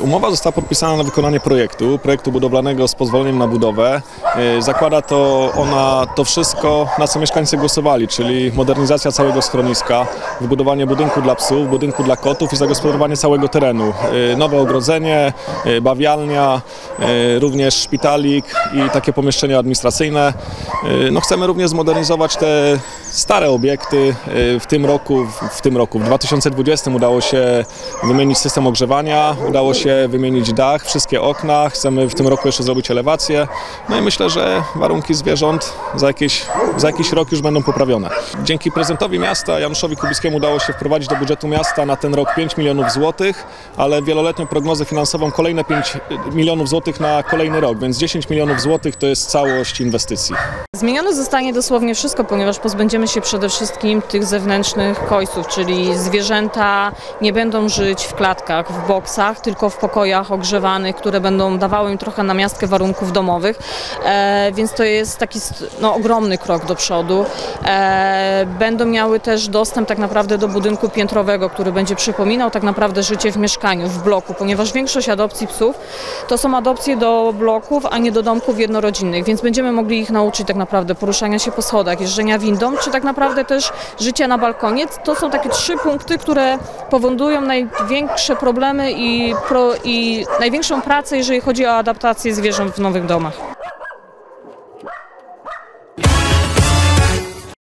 Umowa została podpisana na wykonanie projektu budowlanego z pozwoleniem na budowę. Zakłada ona to wszystko, na co mieszkańcy głosowali, czyli modernizacja całego schroniska, wybudowanie budynku dla psów, budynku dla kotów i zagospodarowanie całego terenu. Nowe ogrodzenie, bawialnia, również szpitalik i takie pomieszczenia administracyjne. No, chcemy również zmodernizować te stare obiekty. W 2020 udało się wymienić system ogrzewania, udało się wymienić dach, wszystkie okna. Chcemy w tym roku jeszcze zrobić elewację. No i myślę, że warunki zwierząt za jakiś rok już będą poprawione. Dzięki prezydentowi miasta Januszowi Kubickiemu udało się wprowadzić do budżetu miasta na ten rok 5 milionów złotych, ale wieloletnią prognozę finansową kolejne 5 milionów złotych na kolejny rok, więc 10 milionów złotych to jest całość inwestycji. Zmienione zostanie dosłownie wszystko, ponieważ pozbędziemy się przede wszystkim tych zewnętrznych kojców, czyli zwierzęta nie będą żyć w klatkach, w boksach, tylko w pokojach ogrzewanych, które będą dawały im trochę namiastkę warunków domowych, więc to jest taki ogromny krok do przodu. Będą miały też dostęp tak naprawdę do budynku piętrowego, który będzie przypominał tak naprawdę życie w mieszkaniu, w bloku, ponieważ większość adopcji psów to są adopcje do bloków, a nie do domków jednorodzinnych, więc będziemy mogli ich nauczyć tak naprawdę poruszania się po schodach, jeżdżenia windą, czy tak naprawdę też życia na balkonie. To są takie 3 punkty, które powodują największe problemy i największą pracę, jeżeli chodzi o adaptację zwierząt w nowych domach.